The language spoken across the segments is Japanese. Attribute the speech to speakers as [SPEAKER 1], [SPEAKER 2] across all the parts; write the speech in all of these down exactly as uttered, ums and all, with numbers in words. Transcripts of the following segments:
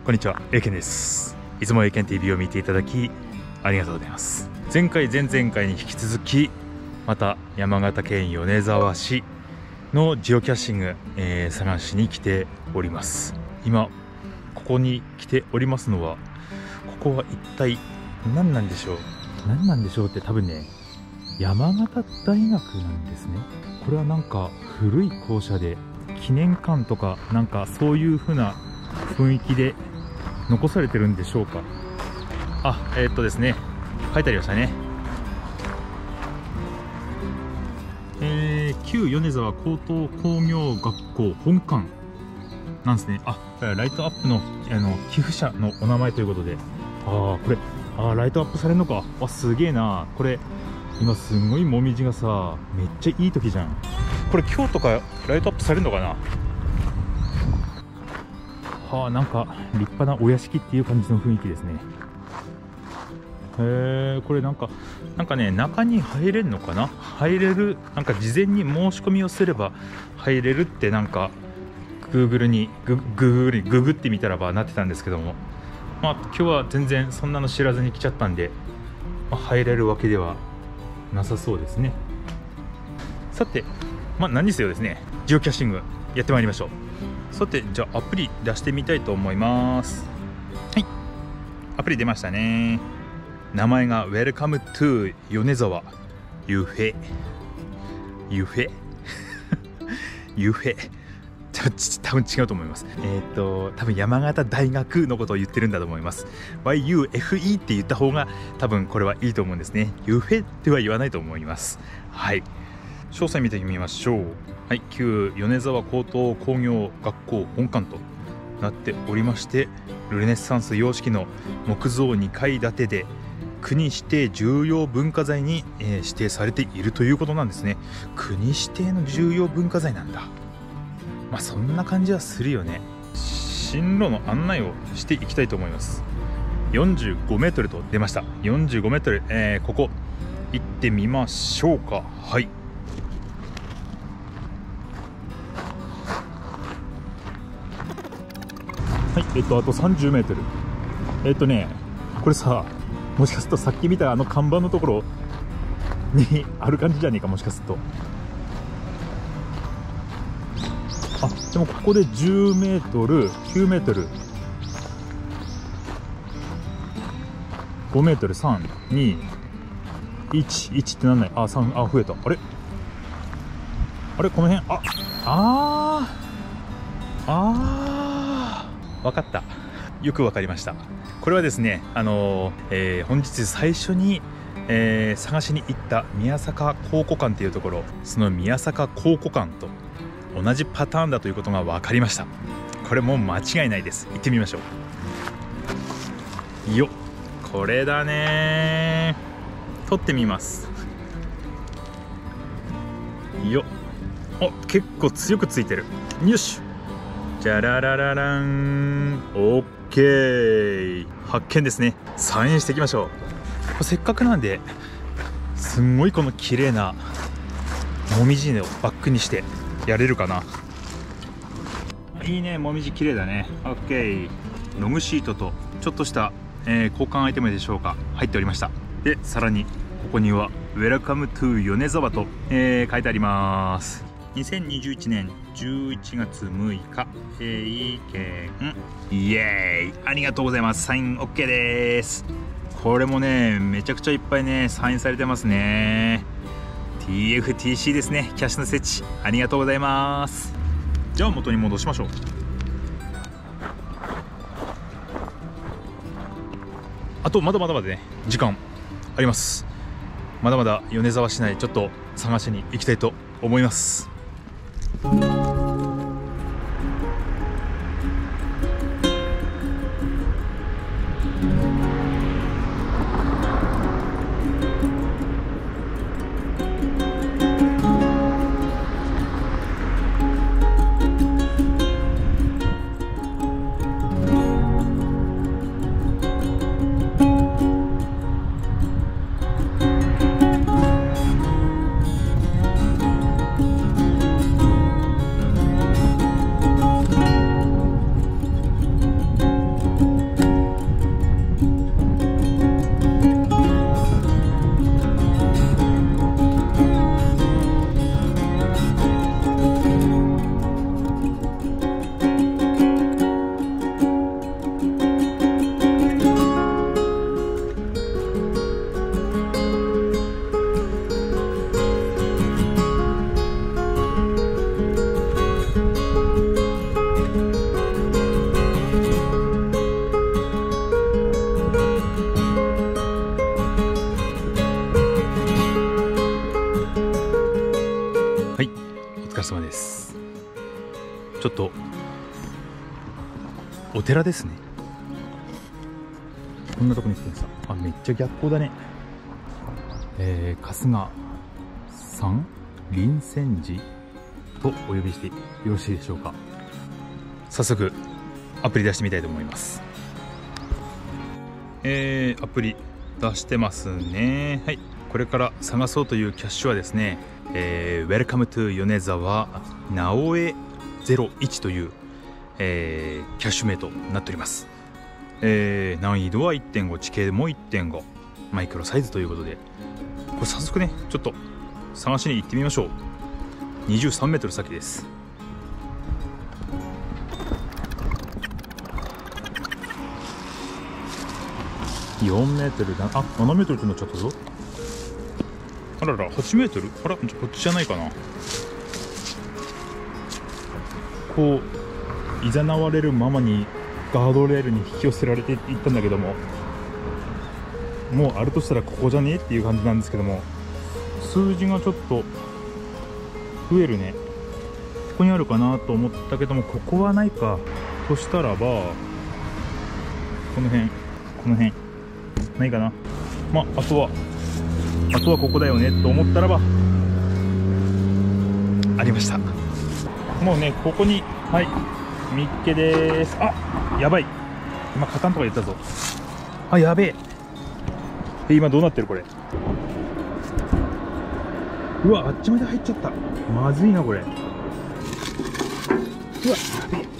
[SPEAKER 1] こんにちは、英検です。いつも英検 ティーブイ を見ていただきありがとうございます。前回前々回に引き続きまた山形県米沢市のジオキャッシング、えー、探しに来ております。今ここに来ておりますのは、ここは一体何なんでしょう何なんでしょうって多分ね、山形大学なんですね。これはなんか古い校舎で記念館とかなんかそういう風な雰囲気で残されてるんでしょうか。あ、えー、っとですね書いてありましたね。えー、旧米沢高等工業学校本館なんですね。あ、ライトアップのあの寄付者のお名前ということで、ああこれあライトアップされるのか。あ、すげえな。これ今すんごいもみじがさ、めっちゃいい時じゃん。これ今日とかライトアップされるのかな。はあ、なんか立派なお屋敷っていう感じの雰囲気ですね。へえ、これなんかなんかね、中に入れるのかな。入れる、なんか事前に申し込みをすれば入れるってなんか Google にグググググってみたらばなってたんですけども、まあ今日は全然そんなの知らずに来ちゃったんで、まあ、入れるわけではなさそうですね。さて、まあ何にせよですね、ジオキャッシングやってまいりましょう。さて、じゃあアプリ出してみたいと思います。はい、アプリ出ましたね。名前が Welcome to 米沢ユフェユフェユフェ多分違うと思います。えっと多分山形大学のことを言ってるんだと思います。 ワイユーエフイー って言った方が多分これはいいと思うんですね。ユフェっては言わないと思います。はい、詳細見てみましょう。はい、旧米沢高等工業学校本館となっておりまして、ルネッサンス様式の木造にかい建てで国指定重要文化財に、えー、指定されているということなんですね。国指定の重要文化財なんだ。まあそんな感じはするよね。進路の案内をしていきたいと思います。よんじゅうごメートルと出ました。よんじゅうごメートル、えー、ここ行ってみましょうか。はい、はい、えっとあとさんじゅうメートル。えっとねこれさ、もしかするとさっき見たあの看板のところにある感じじゃねえか、もしかすると。あ、でもここでじゅうメートル、きゅうメートル、ごメートル、さん、に、いち、いちってなんない。あ、さん、あ、増えた。あれあれこの辺、あ、あーあーわかった。よくわかりました。これはですね、あのーえー、本日最初に、えー、探しに行った宮坂考古館というところ、その宮坂考古館と同じパターンだということが分かりました。これもう間違いないです。行ってみましょう。よっ、これだね。撮ってみます。よっ、お、結構強くついてる。よし、じゃららららん、オッケー、発見ですね。サインしていきましょう。せっかくなんですんごいこの綺麗なもみじをバックにしてやれるかな。いいね、もみじ綺麗だね。オッケー、ログシートとちょっとした、えー、交換アイテムでしょうか、入っておりました。でさらにここには Welcome to 米沢と、えー、書いてあります。にせんにじゅういちねんじゅういちがつむいか、英検イエーイ、ありがとうございます。サイン OK です。これもねめちゃくちゃいっぱいねサインされてますね。 ティーエフティーシー ですね。キャッシュの設置ありがとうございます。じゃあ元に戻しましょう。あとまだまだまだね時間あります。まだまだ米沢市内ちょっと探しに行きたいと思います。 ちょっとお寺ですね。こんなとこに来てるさ。あ、めっちゃ逆光だね。えー、春日山林泉寺とお呼びしてよろしいでしょうか。早速アプリ出してみたいと思います。えー、アプリ出してますね。はい、これから探そうというキャッシュはですね、えー、Welcome to 米沢直江ゼロいちという、えー、キャッシュ名となっております。えー、難易度は いってんご、地形も いってんご、マイクロサイズということで、これ早速ねちょっと探しに行ってみましょう。にじゅうさんメートル先です。よんメートルだ。あ、ななメートルってなっちゃったぞ。あらら、はちメートル。あら、こっちじゃないかな。こういざなわれるままにガードレールに引き寄せられていったんだけども、もうあるとしたらここじゃねえっていう感じなんですけども、数字がちょっと増えるね。ここにあるかなと思ったけども、ここはないか。そしたらばこの辺、この辺ないかな。まああとはあとはここだよねと思ったらばありました。もうねここに、はい、みっけです。あ、やばい、今カタンとか言ったぞ。あ、やべえ。え、今どうなってるこれ。うわ、あっちまで入っちゃった。まずいなこれ。うわ、やべえ。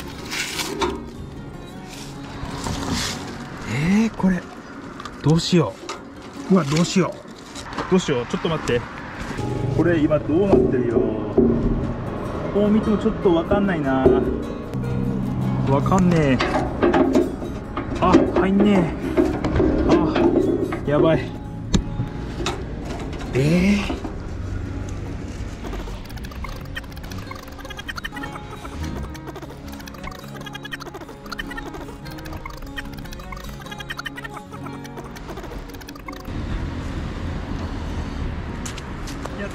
[SPEAKER 1] えー、これどうしよう。うわ、どうしようどうしよう。ちょっと待って、これ今どうなってるよ。こう見てもちょっとわかんないな。わかんねえ。あ、入んねえ。あ、やばい。えーやった、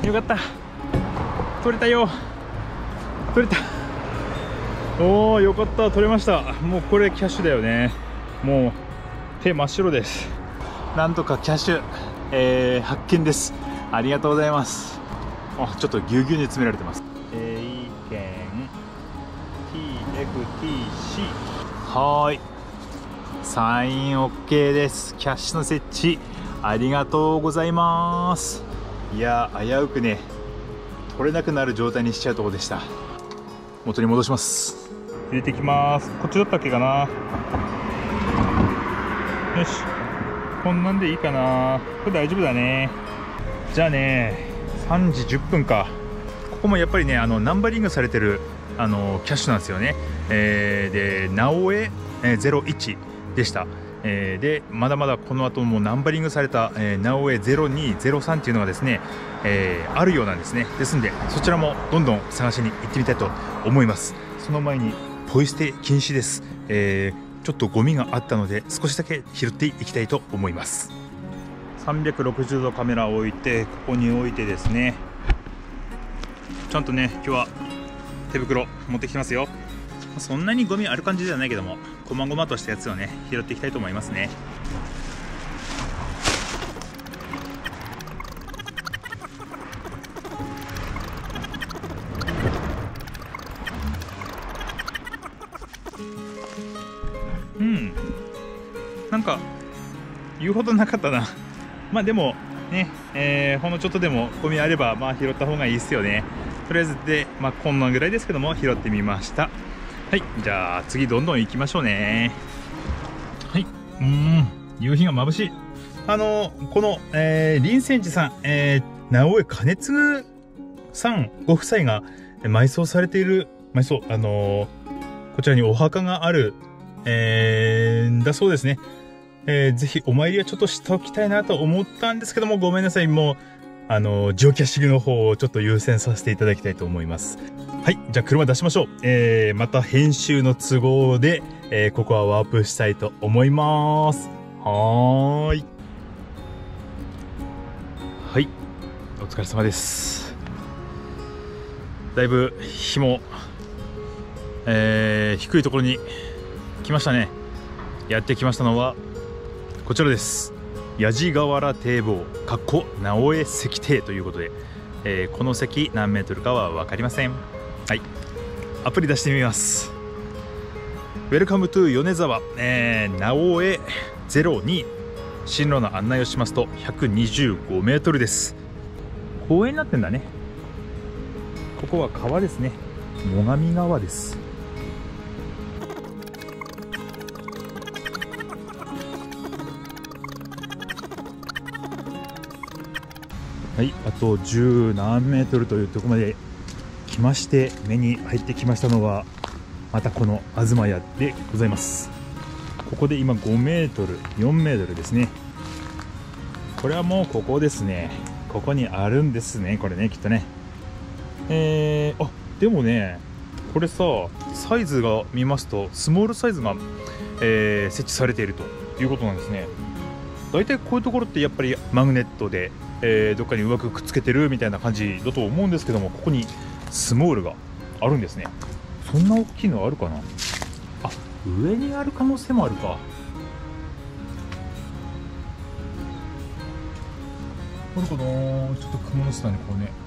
[SPEAKER 1] よかった、取れたよ、取れた。おお、よかった、取れました。もうこれキャッシュだよね。もう手真っ白です。なんとかキャッシュ、えー、発見です。ありがとうございます。あ、ちょっとぎゅうぎゅうに詰められてます。えー、いいけん ティーエフティーシー、 はーい、サイン OK です。キャッシュの設置ありがとうございます。いやー、危うくね取れなくなる状態にしちゃうところでした。元に戻します。入れていきます。こっちだったっけかな。よし、こんなんでいいかな。これ大丈夫だね。じゃあね、さんじじゅっぷんか。ここもやっぱりね、あのナンバリングされてるあのキャッシュなんですよね。えー、で直江ゼロいちでした。えー、でまだまだこの後もナンバリングされた、えー、直江ゼロにゼロさんっていうのがですね、えー、あるようなんですね。ですんでそちらもどんどん探しに行ってみたいと思います。その前にポイ捨て禁止です。えー、ちょっとゴミがあったので少しだけ拾っていきたいと思います。さんびゃくろくじゅうどカメラを置いて、ここに置いてですね、ちゃんとね今日は手袋持ってきてますよ。そんなにゴミある感じではないけども、こまごまとしたやつをね拾っていきたいと思いますね。うん、なんか言うほどなかったな。まあでもね、えー、ほんのちょっとでもゴミあればまあ拾った方がいいですよね。とりあえずで、まあ、こんなぐらいですけども拾ってみました。はい、じゃあ次どんどん行きましょうね。はい、うん、夕日が眩しい。あのこの、えー、林泉寺さん、えー、直江兼次さんご夫妻が埋葬されている埋葬、あのー、こちらにお墓がある、えー、だそうですね。えー、ぜひお参りはちょっとしておきたいなと思ったんですけども、ごめんなさい、もうあのジオキャッシングの方をちょっと優先させていただきたいと思います。はい、じゃあ車出しましょう。えー、また編集の都合で、えー、ここはワープしたいと思います。はーい。はい、お疲れ様です。だいぶ日もえー、低いところに来ましたね。やってきましたのはこちらです。矢地河原堤防かっこ直江石堤ということで、えー、この石何メートルかは分かりません。はい、アプリ出してみます。ウェルカムトゥ米沢、えー、直江ゼロに進路の案内をしますとひゃくにじゅうごメートルです。公園になってんだね。ここは川ですね。最上川です。はい、あと十何メートルというところまで来まして、目に入ってきましたのはまたこの東屋でございます。ここで今ごメートルよんメートルですね。これはもうここですね。ここにあるんですね、これね、きっとね。えー、あでもね、これさ、サイズが見ますとスモールサイズが、えー、設置されているということなんですね。だいたいこういうところってやっぱりマグネットで、えー、どっかにうまくくっつけてるみたいな感じだと思うんですけども、ここにスモールがあるんですね。そんな大きいのあるかな。あ、上にある可能性もあるか。あるかな。ちょっと雲の下にこうね。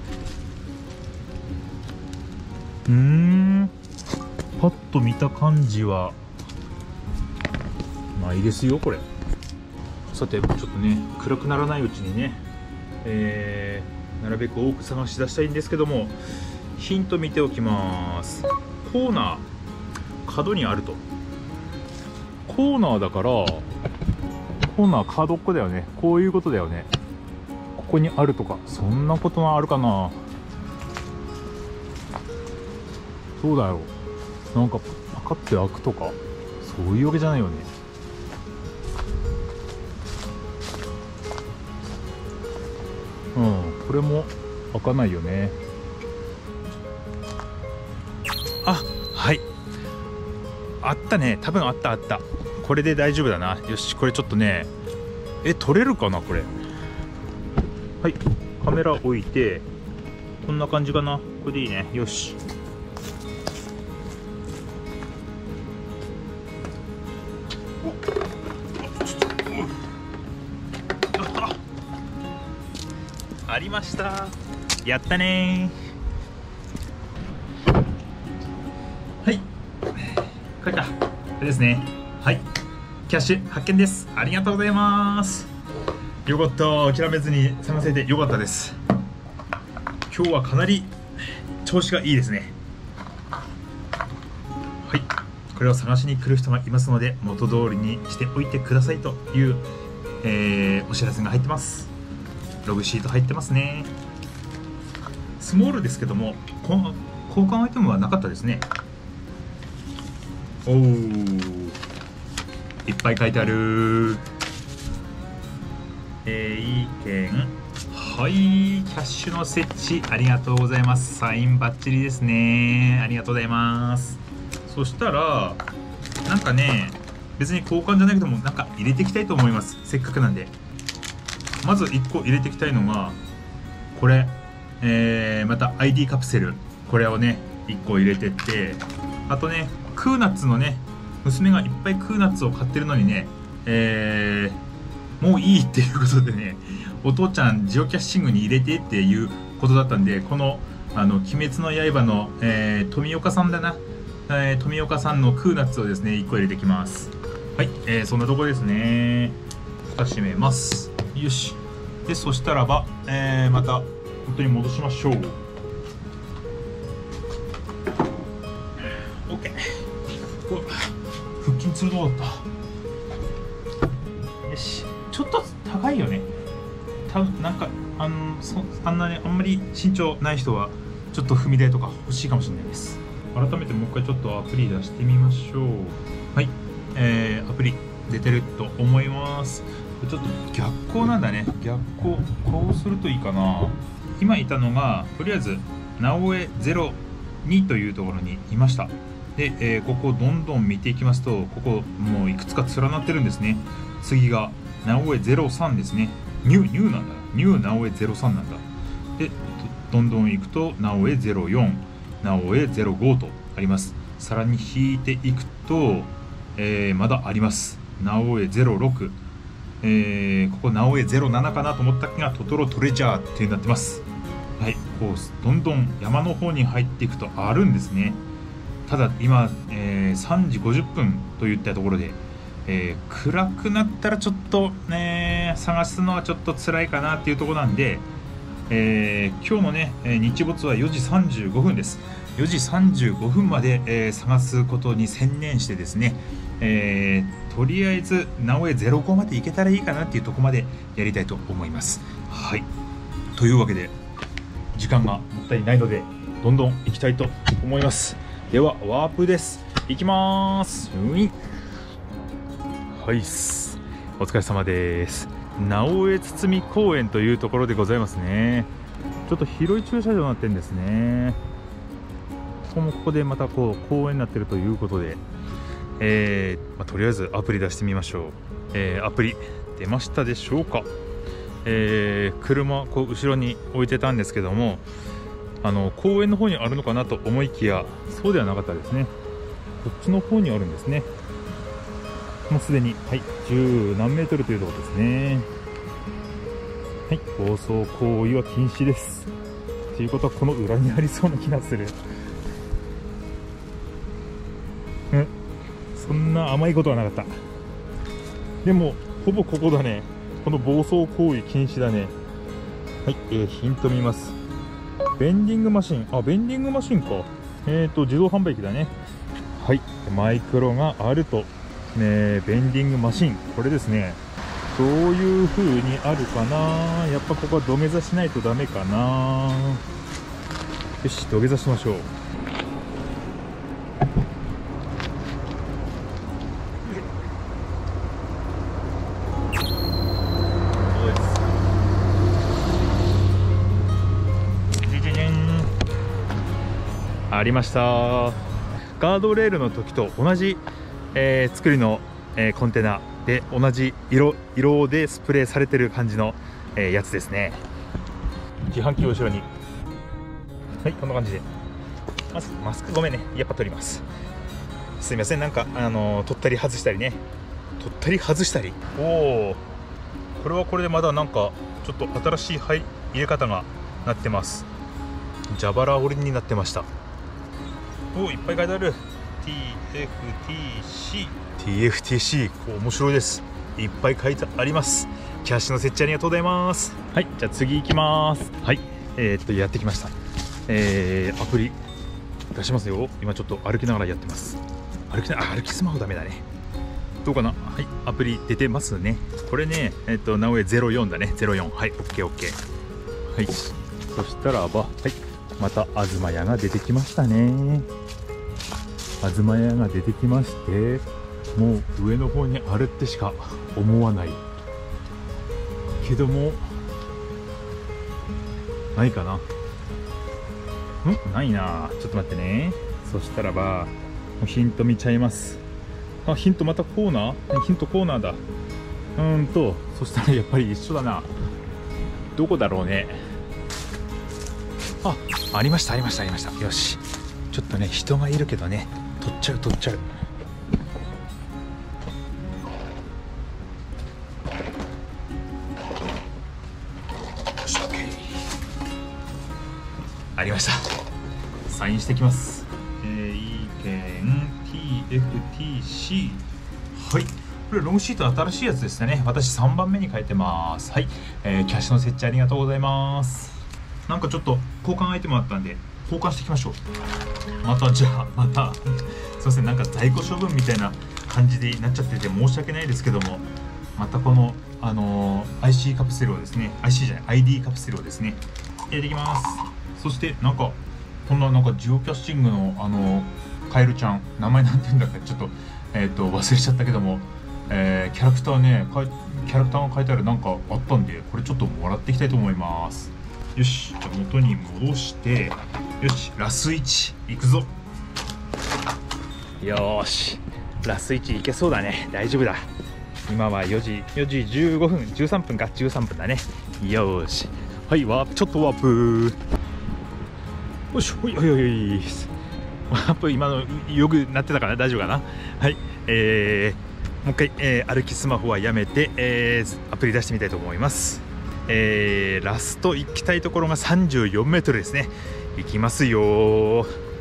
[SPEAKER 1] うーん、パッと見た感じはまあいいですよこれ。さて、ちょっとね暗くならないうちにね、えー、なるべく多く探し出したいんですけども、ヒント見ておきます。コーナー角にあると。コーナーだからコーナー角っこだよね。こういうことだよね。ここにあるとか、そんなことはあるかな。どうだろう。なんかパカって開くとか、そういうわけじゃないよね。うん、これも開かないよね。あ、はい、あったね。多分あったあった。これで大丈夫だな。よし、これちょっとね、え撮れるかなこれ。はい、カメラ置いてこんな感じかな。これでいいね。よし、ありました。やったねー。はい、これか。これですね。はい、キャッシュ発見です。ありがとうございます。よかった。諦めずに探せてよかったです。今日はかなり調子がいいですね。はい、これを探しに来る人がいますので元通りにしておいてくださいという、えー、お知らせが入ってます。ログシート入ってますね。スモールですけども交換アイテムはなかったですね。おー、いっぱい書いてある。えー、いい件。はい、キャッシュの設置ありがとうございます。サインバッチリですね。ありがとうございます。そしたらなんかね、別に交換じゃなくてもなんか入れていきたいと思います。せっかくなんで。まずいっこ入れていきたいのがこれ、えー、また アイディー カプセル、これをねいっこ入れてって、あとねクーナッツのね、娘がいっぱいクーナッツを買ってるのにね、えー、もういいっていうことでね、お父ちゃんジオキャッシングに入れてっていうことだったんで、このあの鬼滅の刃の、えー、富岡さんだな、えー、富岡さんのクーナッツをですねいっこ入れてきます。はい、えー、そんなとこですね。蓋閉めます。よし。でそしたらば、えー、また本当に戻しましょう。 OK。 腹筋つるどうだった。よし、ちょっと高いよね。たなんかあのそあんなにあんまり身長ない人はちょっと踏み台とか欲しいかもしれないです。改めてもう一回ちょっとアプリ出してみましょう。はい、えー、アプリ出てると思います。ちょっと逆光なんだね。逆光、こうするといいかな。今いたのがとりあえず直江ゼロにというところにいました。で、えー、ここどんどん見ていきますと、ここもういくつか連なってるんですね。次が直江ゼロさんですね。ニューニューなんだ。ニュー直江ゼロさんなんだ。でどんどんいくと直江ゼロよん、直江ゼロごと、 あります。さらに引いていくと、えー、まだあります。直江ゼロろく、えー、ここ直江ゼロななかなと思ったがトトロトレジャーってなってます。はい、こうどんどん山の方に入っていくとあるんですね。ただ今、えー、さんじごじゅっぷんといったところで、えー、暗くなったらちょっとね探すのはちょっと辛いかなっていうところなんで、えー、今日のね日没はよじさんじゅうごふんです。よじさんじゅうごふんまで、えー、探すことに専念してですね、えー、とりあえず直江ゼロごまで行けたらいいかなっていうところまでやりたいと思います。はい、というわけで時間がもったいないのでどんどん行きたいと思います。ではワープです。行きます。ういはい、お疲れ様です。直江堤公園というところでございますね。ちょっと広い駐車場になってるんですね。ここもここでまたこう公園になってるということで、えーまあ、とりあえずアプリ出してみましょう。えー、アプリ出ましたでしょうか。えー、車こう後ろに置いてたんですけども、あの公園の方にあるのかなと思いきやそうではなかったですね。こっちの方にあるんですね。もうすでに、はい、十何メートルというところですね。はい、暴走行為は禁止です。ということはこの裏にありそうな気がする。うん、そんな甘いことはなかった。でもほぼここだね。この暴走行為禁止だね。はい、えー、ヒント見ます。ベンディングマシン、あ、ベンディングマシンか。えーと自動販売機だね。はい、マイクロがあるとね。ベンディングマシン、これですね。どういう風にあるかな。やっぱここは土下座しないとダメかな。よし、土下座しましょう。ありました。ガードレールの時と同じ、えー、作りの、えー、コンテナで同じ 色, 色でスプレーされてる感じの、えー、やつですね。自販機を後ろに、はい、こんな感じでマスク、マスクごめんね、やっぱ取ります。すいません、なんか、あのー、取ったり外したりね、取ったり外したり。おお、これはこれでまだなんかちょっと新しい入れ方がなってます。蛇腹折りになってました。お、いっぱい書いてある。 ティーエフティーシー ティーエフティーシー、 こう面白いです。いっぱい書いてあります。キャッシュの設置ありがとうございます。はい、じゃあ次行きます。はい、えー、っとやってきました。えー、アプリ出しますよ。今ちょっと歩きながらやってます。歩きなあ歩きスマホダメだね。どうかな。はい、アプリ出てますね。これね、えー、っと直江ゼロよんだね。ゼロよん、はい、オッケーオッケー。はい、そしたらば、はい、また東屋が出てきましたね。東屋が出てきまして、もう上の方にあるってしか思わないけども、ないかな。んないな。ちょっと待ってね。そしたらばもうヒント見ちゃいます。あ、ヒントまたコーナー、ヒントコーナーだ。うーんとそしたらやっぱり一緒だな。どこだろうね。あ、ありましたありましたありました。よし、ちょっとね人がいるけどね、取っちゃう取っちゃう。よし、 OK。 ありました。サインしてきます。えー、意見 ティーエフティーシー。 はい、これロングシート新しいやつですね。私さんばんめに書いてます。はい、えー、キャッシュの設置ありがとうございます。なんかちょっと交換アイテムあったんで交換していきましょう。またじゃあまたすいません、なんか在庫処分みたいな感じになっちゃってて申し訳ないですけども、またこの、あのー、アイシー カプセルをですね、 アイシー じゃない アイディー カプセルをですね入れていきます。そしてなんかこんななんかジオキャッシングのあのー、カエルちゃん、名前なんて言うんだっけ、ちょっとえっと忘れちゃったけども、えー、キャラクターね、キャラクターが書いてあるなんかあったんで、これちょっともらっていきたいと思います。よし、じゃあ元に戻して、よし、ラスいちいくぞ。よーし、ラスいちいけそうだね。大丈夫だ。今はよじよじじゅうごふん、じゅうさんぷんか、じゅうさんぷんだね。よーし、はい、ワープ、ちょっとワープ。よし、ほいほいほい。 アップ今のよくなってたかな、大丈夫かな。はい、えー、もう一回、えー、歩きスマホはやめて、えー、アプリ出してみたいと思います。えー、ラスト行きたいところがさんじゅうよんメートルですね。行きますよ。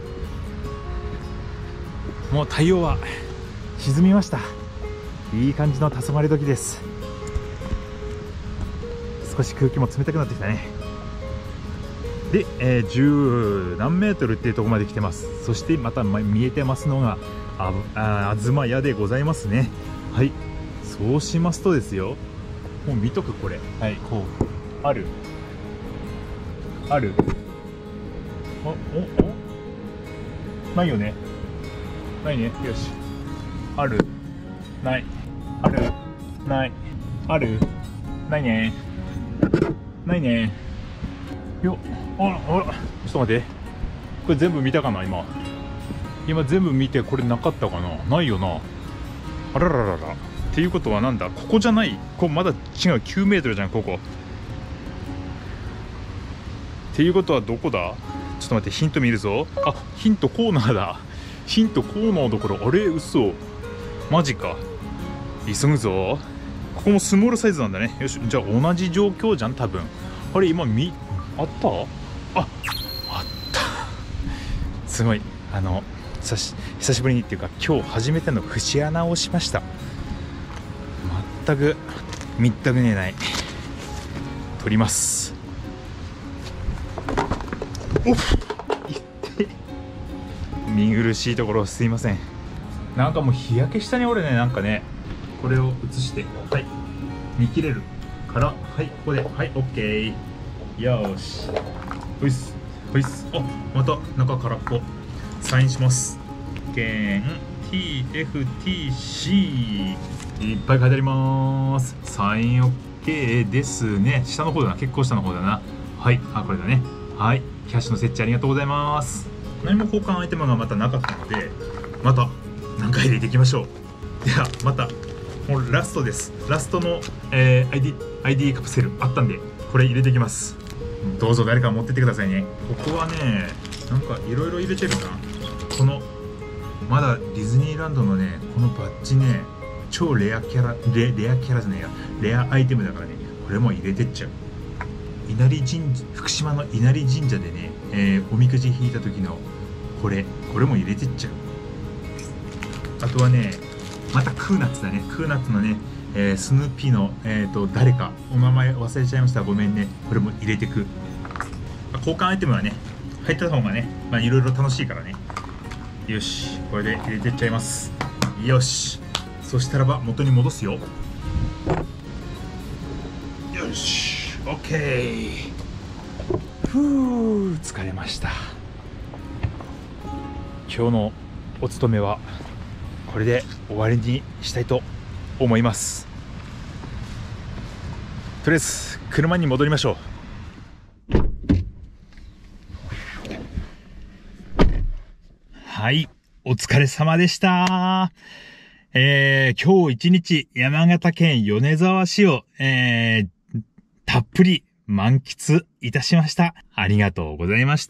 [SPEAKER 1] もう太陽は沈みました。いい感じの黄昏時です。少し空気も冷たくなってきたね。で、えー、十何メートルっていうところまで来てます。そしてまた見えてますのがああ東屋でございますね。はい、そうしますとですよ、もう見とく、これ、はい、こうあるあるおおおないよね、ないね、よし、あるないあるないあるないねないねよ、あらあら、ちょっと待って、これ全部見たかな。今今全部見て、これなかったかな、ないよな。あららららっていうことはなんだ、ここじゃない、ここまだ違う、きゅうメートルじゃんここ。っていうことはどこだ、ちょっと待って、ヒント見るぞ。あ、ヒントコーナーだ。ヒントコーナーどころ、あれ、嘘、マジか、急ぐぞ。ここもスモールサイズなんだね。よし、じゃあ同じ状況じゃん多分。あれ、今みあった、ああったすごい、あの久し久しぶりにっていうか、今日初めての節穴をしました。全くみったくねない。取ります。おっ、いって見苦しいところすいません。なんかもう日焼けしたね俺ね。なんかね、これを映して、はい、見切れるから、はい、ここで、はい、オッケー、よーし、ほいっすほいっす。あ、また中空っぽ。サインします。件 ティーエフティーシー いっぱい書いてあります。サイン OK ですね。下の方だな、結構下の方だな。はい、あ、これだね。はい、キャッシュの設置ありがとうございます。何も交換アイテムがまたなかったので、また何回入れていきましょう。ではまた、もうラストです。ラストの、えー、アイディー アイディー カプセルあったんで、これ入れていきます。どうぞ誰か持ってってくださいね。ここはね、なんかいろいろ入れてるな。このまだディズニーランドのね、このバッジね、超レアキャラ、レレアキャラじゃないや、レアアイテムだからね、これも入れてっちゃう。稲荷神社、福島の稲荷神社でね、えー、おみくじ引いた時のこれ、これも入れてっちゃう。あとはね、またクーナッツだね。クーナッツのね、えー、スヌーピーの、えー、と誰かお名前忘れちゃいました、ごめんね。これも入れてく。交換アイテムはね、入った方がね、まあいろいろ楽しいからね。よし、これで入れてっちゃいます。よし、そしたらば元に戻すよ。よし、 OK。 ふう、疲れました。今日のお勤めはこれで終わりにしたいと思います。とりあえず車に戻りましょう。はい、お疲れ様でした。えー、今日一日山形県米沢市を、えー、たっぷり満喫いたしました。ありがとうございました。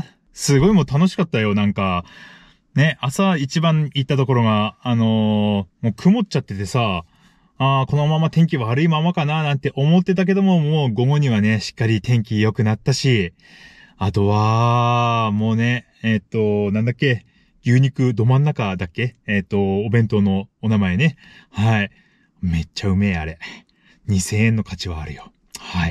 [SPEAKER 1] すごいもう楽しかったよ。なんかね、朝一番行ったところがあのー、もう曇っちゃっててさ、ああ、このまま天気悪いままかななんて思ってたけども、もう午後にはね、しっかり天気良くなったし、あとは、もうね、えっと、なんだっけ、牛肉ど真ん中だっけ、えっと、お弁当のお名前ね。はい。めっちゃうめえ、あれ。にせんえんの価値はあるよ。はい。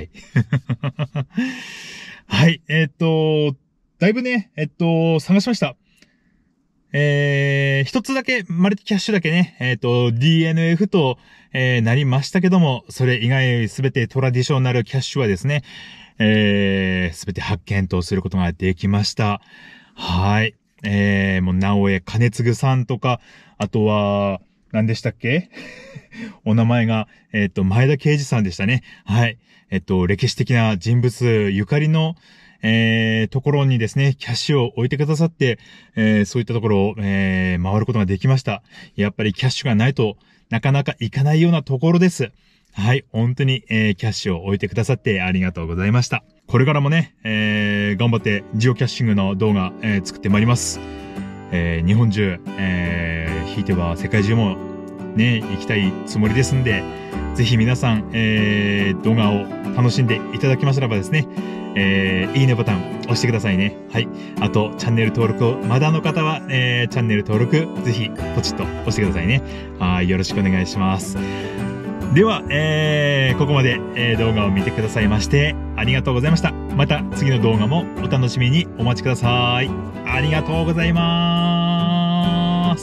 [SPEAKER 1] はい。えっと、だいぶね、えっと、探しました。えー、一つだけ、マルチキャッシュだけね、えっと、ディーエヌエフ と、えー、なりましたけども、それ以外すべてトラディショナルキャッシュはですね、えー、すべて発見とすることができました。はい。えー、もう、直江兼次さんとか、あとは、何でしたっけお名前が、えっと、前田慶次さんでしたね。はい。えっと、歴史的な人物ゆかりの、えー、ところにですね、キャッシュを置いてくださって、えー、そういったところを、えー、回ることができました。やっぱりキャッシュがないとなかなか行かないようなところです。 はい、本当に、えー、キャッシュを置いてくださってありがとうございました。これからもね、えー、頑張ってジオキャッシングの動画、えー、作ってまいります。えー、日本中、えー、ひいては世界中もね、行きたいつもりですんで、ぜひ皆さん、えー、動画を楽しんでいただけましたらばですね、えー、いいねボタン押してくださいね。はい。あと、チャンネル登録をまだの方は、えー、チャンネル登録、ぜひ、ポチッと押してくださいね。はい。よろしくお願いします。では、えー、ここまで、えー、動画を見てくださいまして、ありがとうございました。また次の動画もお楽しみにお待ちください。ありがとうございます。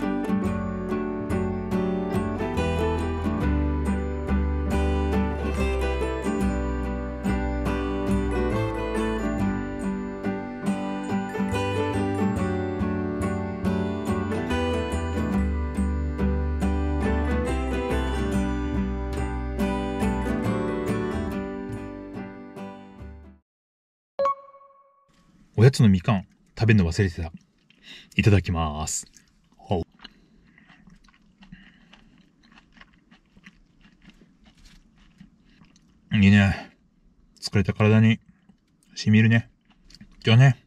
[SPEAKER 1] おやつのみかん食べるの忘れてた。いただきます。ほう。いいね。疲れた体に染みるね。じゃあね。